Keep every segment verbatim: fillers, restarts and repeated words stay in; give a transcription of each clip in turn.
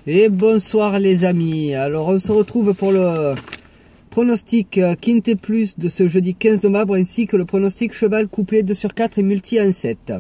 Et bonsoir les amis, alors on se retrouve pour le pronostic Quinté Plus de ce jeudi quinze novembre ainsi que le pronostic cheval couplé deux sur quatre et multi un sept.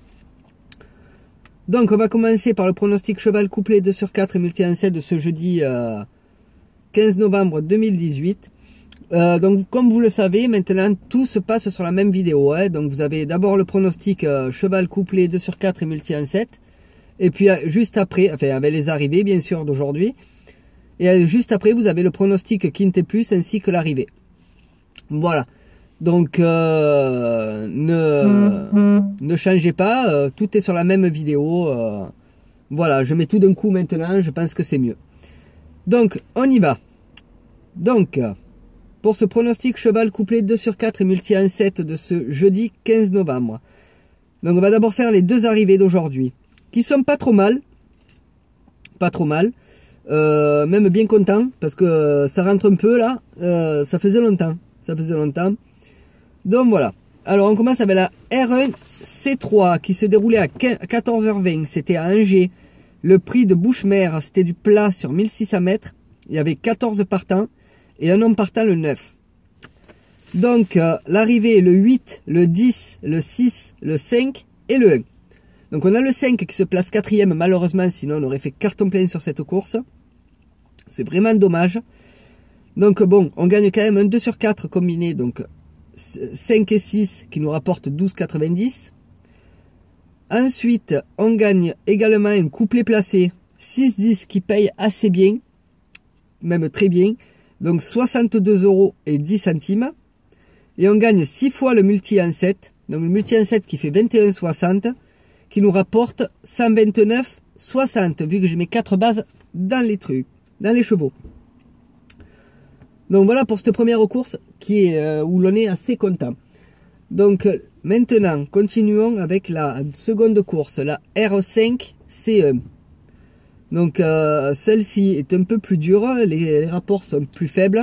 Donc on va commencer par le pronostic cheval couplé deux sur quatre et multi un sept de ce jeudi euh, quinze novembre deux mille dix-huit. Euh, donc comme vous le savez, maintenant tout se passe sur la même vidéo, hein. Donc vous avez d'abord le pronostic euh, cheval couplé deux sur quatre et multi un sept. Et puis juste après, enfin avec les arrivées bien sûr d'aujourd'hui. Et juste après vous avez le pronostic Quinté Plus ainsi que l'arrivée. Voilà. Donc euh, ne, mmh. ne changez pas, euh, tout est sur la même vidéo. Euh, voilà, je mets tout d'un coup maintenant, je pense que c'est mieux. Donc on y va. Donc pour ce pronostic cheval couplé deux sur quatre et multi un sept de ce jeudi quinze novembre. Donc on va d'abord faire les deux arrivées d'aujourd'hui, qui sont pas trop mal, pas trop mal, euh, même bien content, parce que ça rentre un peu là, euh, ça faisait longtemps, ça faisait longtemps. Donc voilà, alors on commence avec la R un C trois qui se déroulait à quatorze heures vingt, c'était à Angers. Le prix de Bouche-Mer, c'était du plat sur mille six cents mètres, il y avait quatorze partants et un homme partant le neuf. Donc euh, l'arrivée le huit, le dix, le six, le cinq et le un. Donc on a le cinq qui se place quatrième, malheureusement, sinon on aurait fait carton plein sur cette course. C'est vraiment dommage. Donc bon, on gagne quand même un deux sur quatre combiné, donc cinq et six qui nous rapporte douze virgule quatre-vingt-dix. Ensuite, on gagne également un couplet placé six dix qui paye assez bien, même très bien, donc soixante-deux euros et dix centimes. Et on gagne six fois le multi un sept, donc le multi un sept qui fait vingt et un virgule soixante, qui nous rapporte cent vingt-neuf virgule soixante, vu que j'ai mes quatre bases dans les trucs, dans les chevaux. Donc voilà pour cette première course qui est, euh, où l'on est assez content. Donc maintenant, continuons avec la seconde course, la R cinq C un. Donc euh, celle-ci est un peu plus dure, les, les rapports sont plus faibles.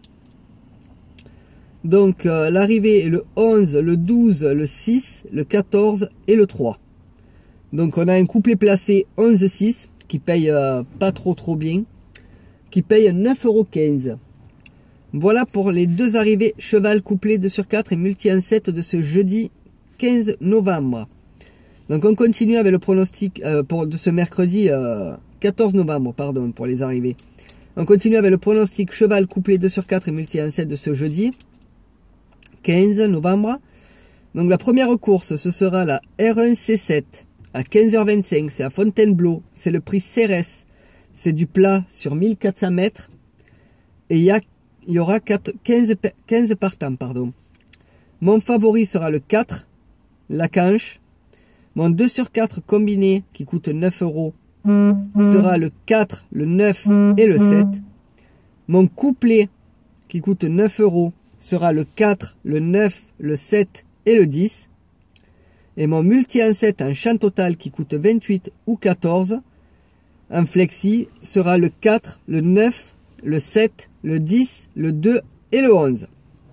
Donc euh, l'arrivée est le onze, le douze, le six, le quatorze et le trois. Donc on a un couplet placé onze six qui paye euh, pas trop trop bien, qui paye neuf euros quinze. Voilà pour les deux arrivées cheval couplé deux sur quatre et multi un sept de ce jeudi quinze novembre. Donc on continue avec le pronostic euh, pour, de ce mercredi euh, quatorze novembre, pardon, pour les arrivées. On continue avec le pronostic cheval couplé deux sur quatre et multi un sept de ce jeudi quinze novembre. Donc la première course, ce sera la R un C sept. À quinze heures vingt-cinq, c'est à Fontainebleau, c'est le prix Cérès, c'est du plat sur mille quatre cents mètres, et il y, a, il y aura quinze, quinze partants. Pardon. Mon favori sera le quatre, la canche. Mon deux sur quatre combiné, qui coûte neuf euros, sera le quatre, le neuf et le sept. Mon couplet, qui coûte neuf euros, sera le quatre, le neuf, le sept et le dix. Et mon multi un sept en champ total qui coûte vingt-huit ou quatorze en flexi sera le quatre, le neuf, le sept, le dix, le deux et le onze.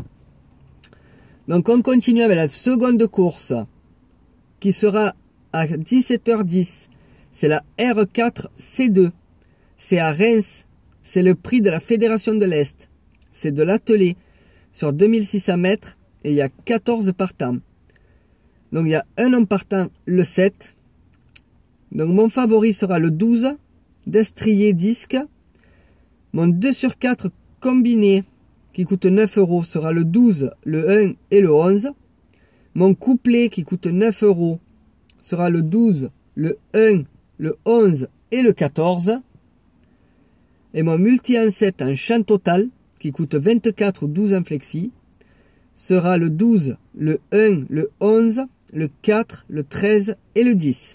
Donc on continue avec la seconde course qui sera à dix-sept heures dix. C'est la R quatre C deux. C'est à Reims. C'est le prix de la Fédération de l'Est. C'est de l'attelé sur deux mille six cents mètres et il y a quatorze partants. Donc il y a un homme partant, le sept. Donc mon favori sera le douze, d'Estrier disque. Mon deux sur quatre combiné, qui coûte neuf euros, sera le douze, le un et le onze. Mon couplet, qui coûte neuf euros, sera le douze, le un, le onze et le quatorze. Et mon multi un sept en champ total, qui coûte vingt-quatre ou douze en flexi, sera le douze, le un, le onze, le quatre, le treize et le dix.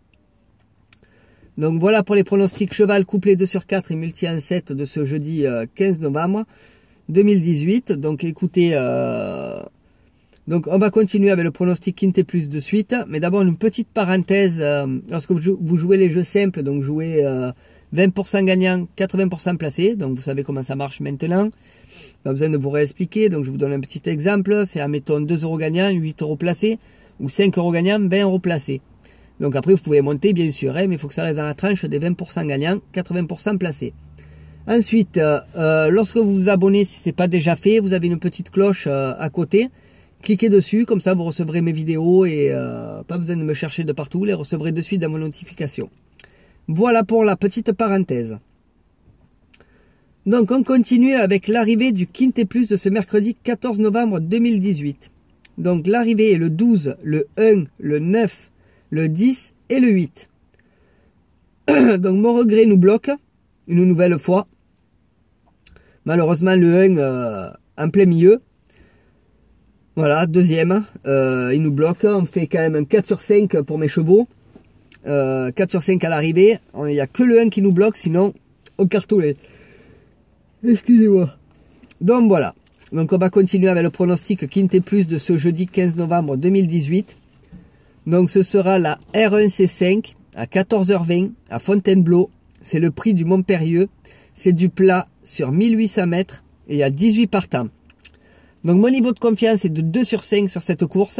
Donc voilà pour les pronostics cheval couplé deux sur quatre et multi un sept de ce jeudi euh, quinze novembre deux mille dix-huit. Donc écoutez, euh, donc on va continuer avec le pronostic Quinté Plus de suite. Mais d'abord une petite parenthèse, euh, lorsque vous jouez les jeux simples, donc jouez euh, vingt pour cent gagnant, quatre-vingts pour cent placé. Donc vous savez comment ça marche maintenant. Pas besoin de vous réexpliquer. Donc je vous donne un petit exemple. C'est admettons deux euros gagnants, huit euros placés. Ou cinq euros gagnants, vingt euros placés. Donc après, vous pouvez monter, bien sûr, hein, mais il faut que ça reste dans la tranche des vingt pour cent gagnants, quatre-vingts pour cent placés. Ensuite, euh, euh, lorsque vous vous abonnez, si ce n'est pas déjà fait, vous avez une petite cloche euh, à côté. Cliquez dessus, comme ça vous recevrez mes vidéos et euh, pas besoin de me chercher de partout, vous les recevrez de suite dans vos notifications. Voilà pour la petite parenthèse. Donc on continue avec l'arrivée du Quinté Plus de ce mercredi quatorze novembre deux mille dix-huit. Donc l'arrivée est le douze, le un, le neuf, le dix et le huit. Donc mon regret nous bloque une nouvelle fois. Malheureusement le un euh, en plein milieu. Voilà, deuxième, euh, il nous bloque. On fait quand même un quatre sur cinq pour mes chevaux. Euh, quatre sur cinq à l'arrivée. Il n'y a que le un qui nous bloque, sinon au cartoulet. Excusez-moi. Donc voilà. Donc on va continuer avec le pronostic Quinté Plus de ce jeudi quinze novembre deux mille dix-huit. Donc ce sera la R un C cinq à quatorze heures vingt à Fontainebleau. C'est le prix du Montpérieux. C'est du plat sur mille huit cents mètres et il y a dix-huit partants. Donc mon niveau de confiance est de deux sur cinq sur cette course.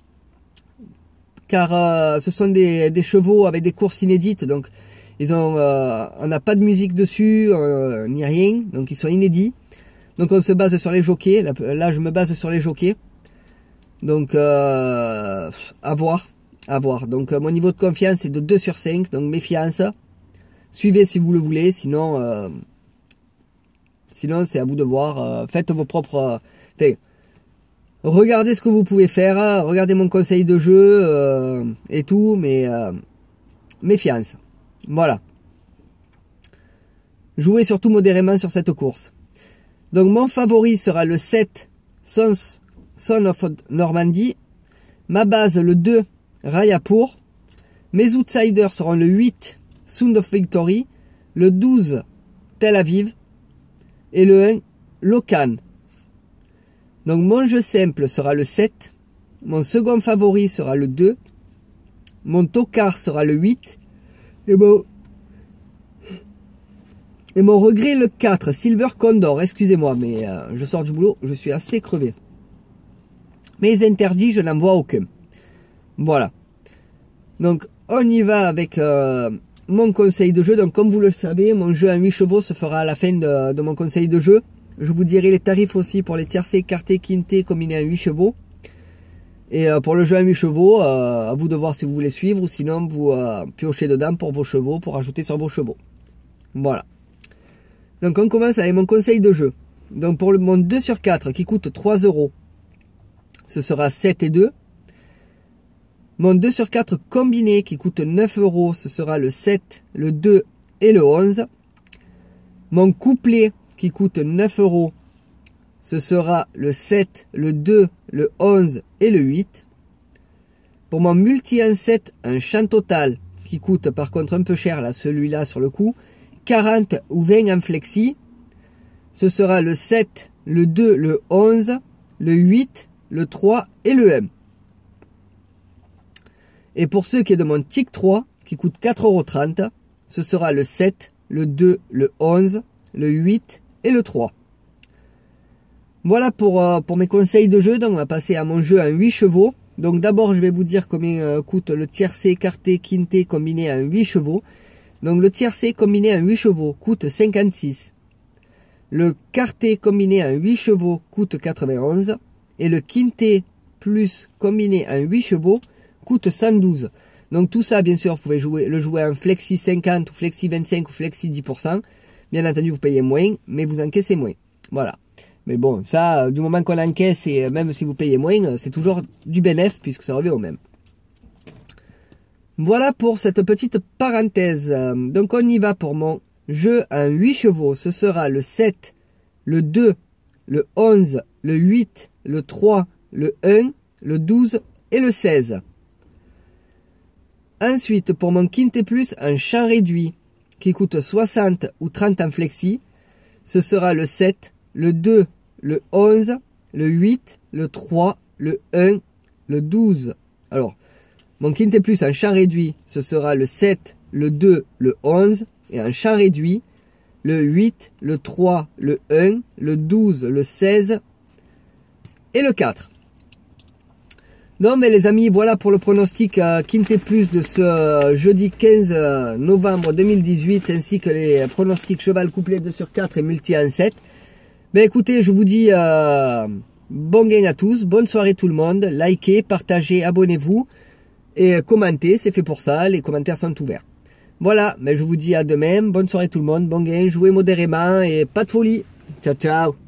Car euh, ce sont des, des chevaux avec des courses inédites. Donc ils ont, euh, on n'a pas de musique dessus, euh, ni rien. Donc ils sont inédits. Donc on se base sur les jockeys. Là, là je me base sur les jockeys. Donc euh, à voir. À voir. Donc euh, mon niveau de confiance est de deux sur cinq. Donc méfiance. Suivez si vous le voulez. Sinon, euh, sinon c'est à vous de voir. Euh, faites vos propres... Enfin, regardez ce que vous pouvez faire. Regardez mon conseil de jeu euh, et tout. Mais euh, méfiance. Voilà. Jouez surtout modérément sur cette course. Donc mon favori sera le sept, Sons, Son of Normandy. Ma base le deux, Rayapour. Mes outsiders seront le huit, Sound of Victory. Le douze, Tel Aviv. Et le un, Locan. Donc mon jeu simple sera le sept. Mon second favori sera le deux. Mon tocard sera le huit. Et bon... Et mon regret le quatre, Silver Condor, excusez-moi, mais euh, je sors du boulot, je suis assez crevé. Mes interdits, je n'en vois aucun. Voilà. Donc, on y va avec euh, mon conseil de jeu. Donc, comme vous le savez, mon jeu à huit chevaux se fera à la fin de, de mon conseil de jeu. Je vous dirai les tarifs aussi pour les tiercés, quartés, quintés combinés à huit chevaux. Et euh, pour le jeu à huit chevaux, euh, à vous de voir si vous voulez suivre ou sinon vous euh, piochez dedans pour vos chevaux, pour ajouter sur vos chevaux. Voilà. Donc on commence avec mon conseil de jeu. Donc pour le, mon deux sur quatre qui coûte trois euros, ce sera sept et deux. Mon deux sur quatre combiné qui coûte neuf euros, ce sera le sept, le deux et le onze. Mon couplet qui coûte neuf euros, ce sera le sept, le deux, le onze et le huit. Pour mon multi un sept, un champ total qui coûte par contre un peu cher là, celui-là sur le coup, quarante ou vingt en flexi, ce sera le sept, le deux, le onze, le huit, le trois et le un. Et pour ceux qui est de mon Tic trois, qui coûte quatre euros trente, ce sera le sept, le deux, le onze, le huit et le trois. Voilà pour, euh, pour mes conseils de jeu. Donc on va passer à mon jeu à huit chevaux. Donc d'abord je vais vous dire combien euh, coûte le tiercé, quarté, quinté combiné à huit chevaux. Donc le tiercé combiné à huit chevaux coûte cinquante-six. Le quarté combiné à huit chevaux coûte quatre-vingt-onze. Et le quinté plus combiné à huit chevaux coûte cent douze. Donc tout ça, bien sûr, vous pouvez jouer, le jouer en flexi cinquante, ou flexi vingt-cinq ou flexi dix pour cent. Bien entendu, vous payez moins, mais vous encaissez moins. Voilà. Mais bon, ça, du moment qu'on encaisse, et même si vous payez moins, c'est toujours du bénéfice puisque ça revient au même. Voilà pour cette petite parenthèse. Donc on y va pour mon jeu à huit chevaux. Ce sera le sept, le deux, le onze, le huit, le trois, le un, le douze et le seize. Ensuite, pour mon quinté plus, un champ réduit qui coûte soixante ou trente en flexi. Ce sera le sept, le deux, le onze, le huit, le trois, le un, le douze. Alors, mon quinté plus en champ réduit, ce sera le sept, le deux, le onze. Et en champ réduit, le huit, le trois, le un, le douze, le seize et le quatre. Non mais les amis, voilà pour le pronostic euh, Quintet Plus de ce euh, jeudi quinze novembre deux mille dix-huit, ainsi que les pronostics cheval couplet deux sur quatre et multi un sept. Ben écoutez, je vous dis euh, bon gain à tous, bonne soirée tout le monde, likez, partagez, abonnez-vous et commentez, c'est fait pour ça, les commentaires sont ouverts. Voilà, mais je vous dis à demain, bonne soirée tout le monde, bon gain, jouez modérément et pas de folie. Ciao ciao.